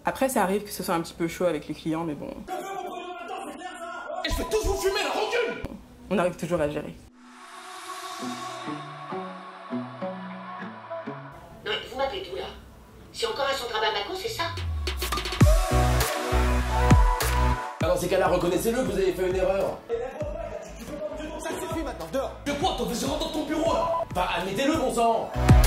Après, ça arrive que ce soit un petit peu chaud avec les clients, mais bon. Et je vais tous vous fumer la rancune. On arrive toujours à gérer. Non, vous m'appelez d'où là? C'est encore un centre à Bamako, c'est ça? Ah, dans ces cas-là, reconnaissez-le, vous avez fait une erreur. Ça suffit maintenant, dehors. De quoi? T'en fais, je rentre dans ton bureau là. Bah, admettez-le, bon sang.